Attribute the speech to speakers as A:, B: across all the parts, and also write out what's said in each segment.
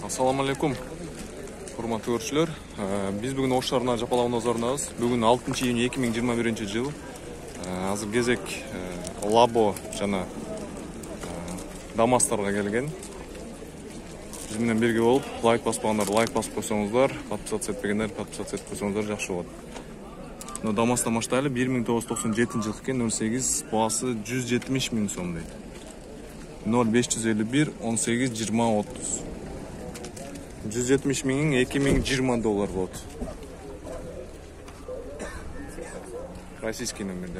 A: Assalamu alaikum. Hurmatly görüşçüler. Biz bugün Oş şahrına Japalaw nazarındayız. Bugün 6-iyun 2021-jыл. Azыр кезек Labo жана Damastarга келген. Биз менен бирге болуп, лайк баспагандар лайк басып койсоңуздар, подписаться этпегендер подписаться этип койсоңуздар жакшы болот. Но Дамаста маштайлы 1997-жылы экен, 08 баасы 170 000 сом дейт. 0551 18 20 30. 170 000 2020 доллар болот. Российский номерде.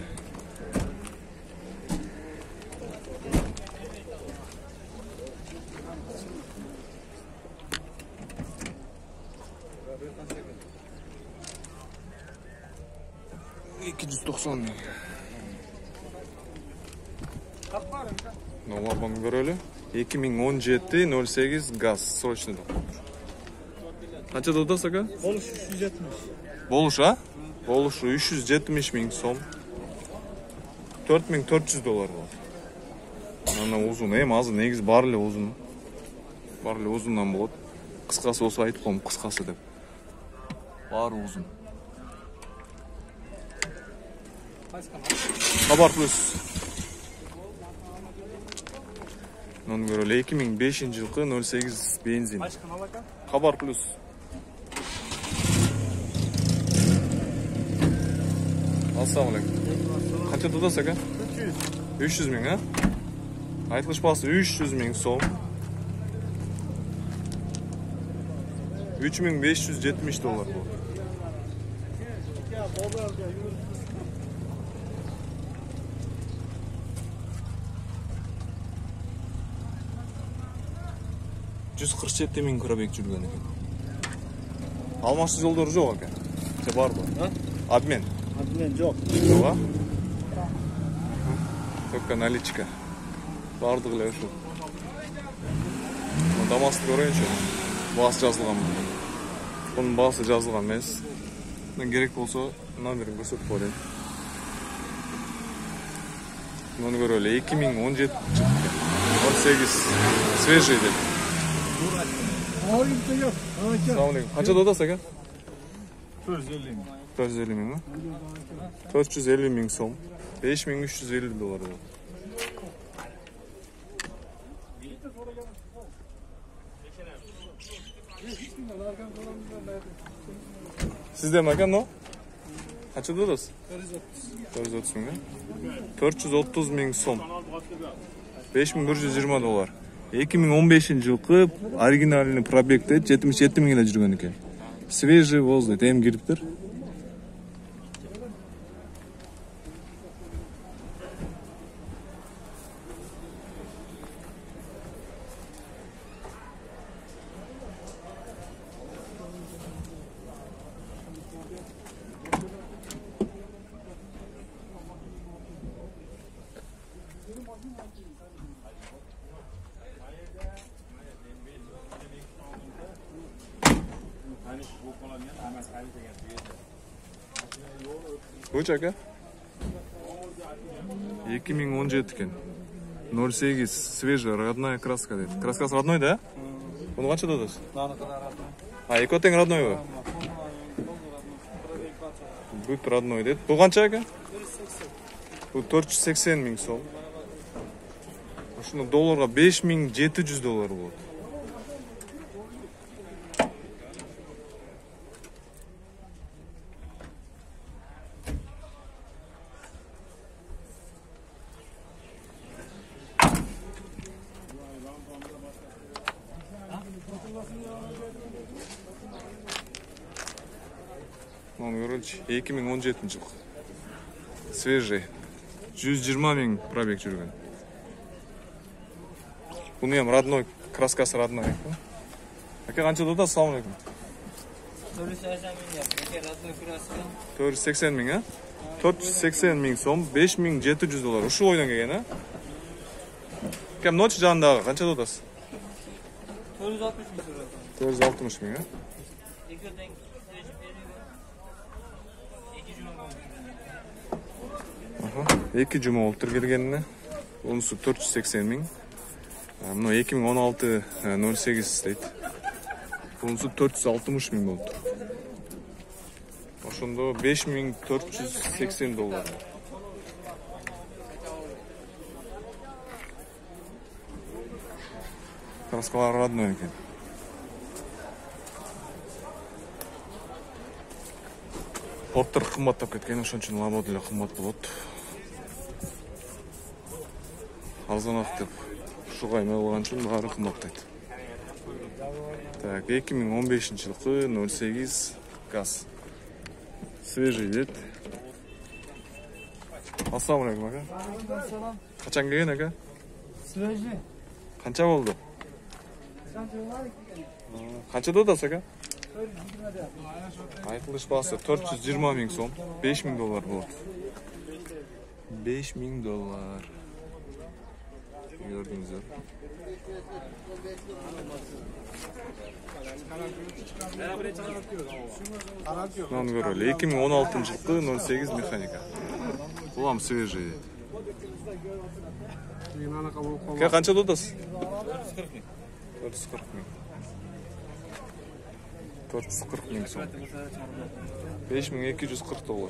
A: Номербан көрөлү. 2017-08 газ срочный договор. Канча додас ака?
B: Болуш 370.
A: Болуш, а? Болуш 370 000 сом. 4400 доллар болот. Ана узун, азыр негизи баары эле узун. Баары эле узундан болот. Кыскасы болсо айтып коем, кыскасы деп. Баары узун. Хабар плюс. Нон көрөлү 2005-жылкы 08 бензин. Хабар плюс. Ассаламу алейкум. Канча додас ака? 300 000, а? Айтылыш баасы 300 000 сом. 3570 доллар болот. $147 000 пробег жүргөн экен. Алмашты жолдору жок экен. Же барбы? Обмен.
B: Обмен жок.
A: Жок, а? Только наличка. Бардыгы эле ушул. Дамасты көрөйүнчү. Баасы жазылган. Бунун баасы жазылган эмес. Керек болсо номерин көрсөтүп коеюн. Муну көрөлү 2017 18 свежий деп. Assalamu alaikum. Kancha dodası akan?
B: 450 000.
A: 450 000 mi? 450 000 som. 5350 dolar oldu. Sizde mi akan o? Kancha dodası? 430 000 mi? 430 000 som. 5120 dolar. 2015-жылкы оригиналный пробегте 77 000 эле жүргөн экен. Свежий воз дейт, эми кириптир. Kaç aka? 2017 eкен. 08 свежая, родная краска дейт. Краскасы родной, да? Буну канча додос? А, эки тең родной го? Бүт родной дейт. Бул канча ака? Бул 480 000 сом. Ушуну долларга 5700 доллар болот. Муну көрөлчү. 2017-жыл. Свежий. 120 000 пробег жүргөн. Буну эми родной, краскасы родной. Ака канча додас? Ассаламу алейкум. 480 000, а? 480 000 сом, 5700 доллар. Ушул ойдон келген, а? Кем ночь жанындагы канча додас? 460 000, а? Эки жума болуптур келгенине. Онусу 480 000. Мына 2016 08 дейт. Bunisi 460 ming bo'ldi. Ошондо 5480 dollar. Краскалар родной экен. Порттар кымбаттап кеткен, ошон үчүн лабо деле кымбат болот. Арзанаак деп ушуга эме кылган үчүн баары кымбаттайт. Так, 2015-жылкы 08 газ. Свежий дейт. Ассаламу алейкум ака. Качан келген ака?
B: Свежий.
A: Канча болду? Канчада атасыз ака? Айтылыш баасы 420 миң сом, 5 миң доллар болот. 5 миң доллар. Gördüğünüzde. Lan göreli. 2016-жылкы 08 механика. Улам свежий. Канча додасыз? 440 миң. 440 миң сом. 5240 доллар.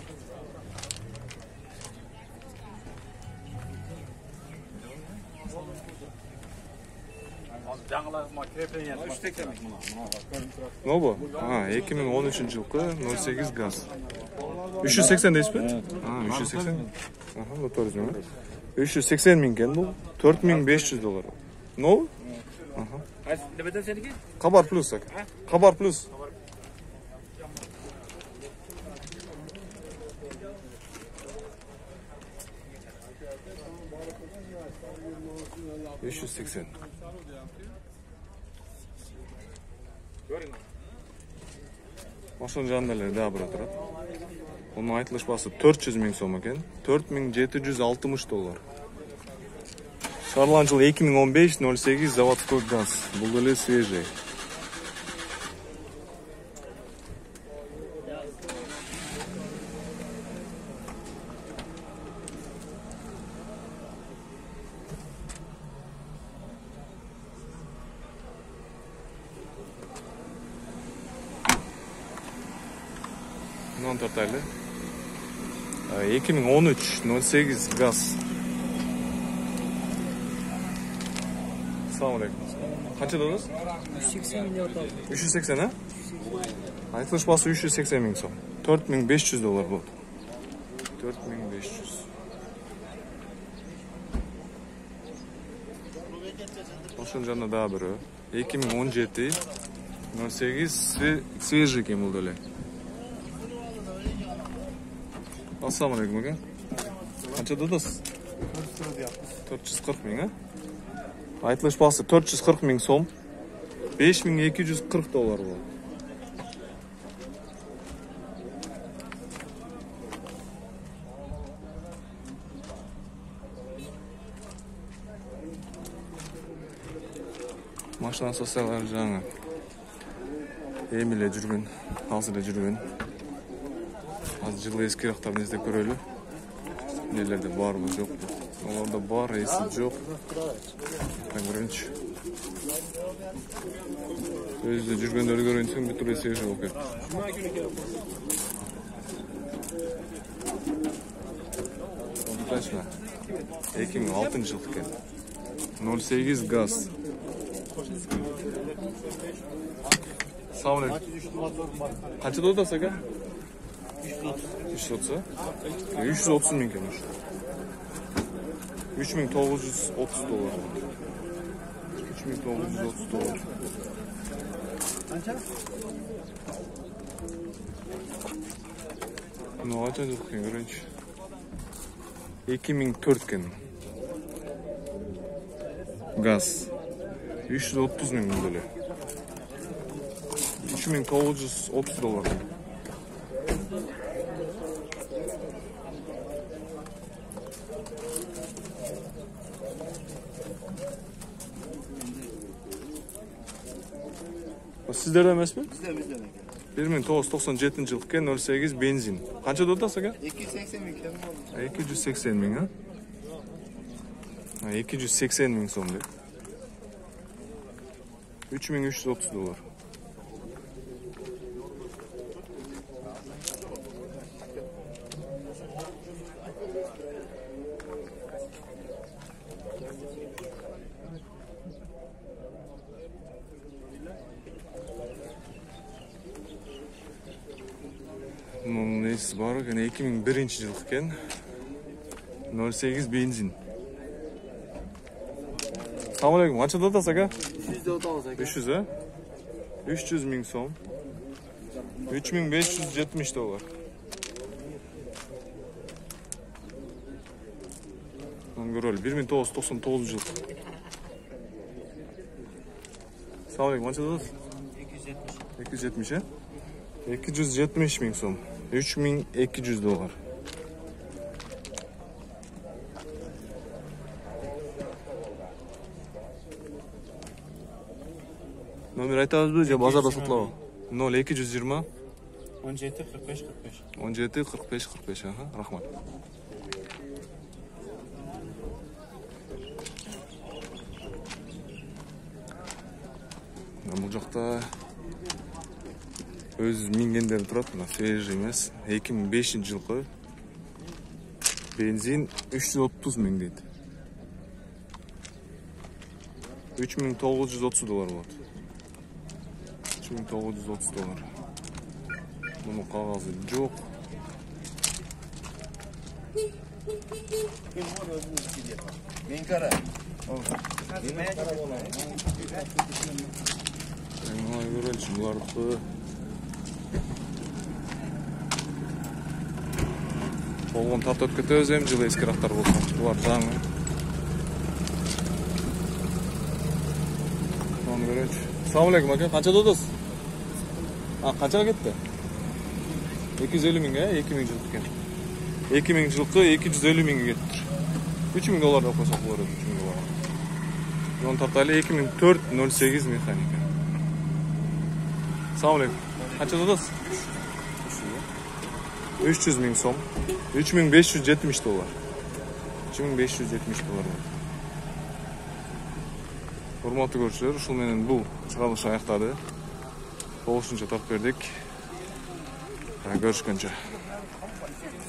A: Ne bu? Ha, 2013-жылкы 08 gaz. 380 дейсіз бе? Ha, 380. Aha, bu toruz mu? 380 ming ken bu. 4500 dolar. Ne bu? Aha.
C: Neden seninki?
A: Kabar plus aka. Kabar plus. $580. Ошонун жанында эле дагы бирөө турат. Онун айтылыш баасы 400 миң сом экен. 4760 доллар. Шығарылған жыл 2015-08 заводской газ. Бул деле свежий. Non totali 2013-08 gaz. Assalamu alaikum. Qancha dediniz?
C: 380 milyon dolar.
A: 380 ha? Aytilish bası 380 ming so'm. 4500 dollar bo'ldi. 4500. Ошон жана дагы бирөө. 2017-08 свежий экен бул деле. Assalamu alaikum aka. Qancha dediniz? 440 ming ha? Aytilish bası 440 ming so'm. 5240 dollar bo'ldi. Машина составлары жаңа эмиле жүргөн, азыр эле жүргөн. Азыр жылы эскирактар нездеп көрөлү. Нелерде барбы, жокпу? Оларда бар, эси жок. Көрүнчү. Өзү жүргөндөрдү көрүнсөң, бүтүн эсеги болуп кетти. Точно. 2006-жыл экен. 08 газ. Assalamu alaikum. Qancha dodasiz aka? 330. 330 ming ekan. 3930 dollar. 3930 dollar.
B: Qancha?
A: No, qancha ekan, ko'ringchi. 2004 ekan. Gaz. 330 ming böyle. 3930 dolar. Sizlerden emas mi?
B: Bizden.
A: 1997 ekan 08 benzin. Qancha dodasiz aka?
B: 280 ming kem oldu.
A: 280 ming ha? 280 ming so'm deb. 3330 dolar. Рейс бар, кene 2001 жыл екен. 08 бензин. Assalomu alaykum. Qancha otasiz aka?
B: 300 o'tamiz aka.
A: 300 a? 300 ming so'm. 3570 dollar. Göröl 1999 yıl. Assalomu alaykum. Qancha otasiz? 270 a? 270 ming so'm. 3200 dollar. Nomer aytamizmi? Ya bozorda sotiladi. 0220
B: 17 45 45.
A: 17 45 45 aha, rahmat. Bu жақта өз мингендер тұрады, мына свежий емес. 2005 жылғы бензин 330 мың дейді. 3930 доллар болады. 3930 доллар. Бұның қағазы жоқ.
B: Men qara.
A: Ай, көрелші, бұларды болған тартып кетеміз, жылы ескі рақтар болса. Бұлар жаңы. Оны көрелші. Assalomu alaykum aka, qancha dedingiz? Qanchaga ketdi? 250 ming, 2000 yillik ekan. 2000 yilqi 250 mingga ketdi. 3000 dollardan qo'ysak bo'ladi, 3000 dollar. Yon tartayli 2004-08 mexanika. Assalomu alaykum. Qancha dedingiz? 300 ming so'm. 3570 dollar. 3570 dollar. Hurmatli ko'ruvchilar, ушул менен бул чыгарылыш аяктады. Болушунча тартып бердик. Görüşkünce.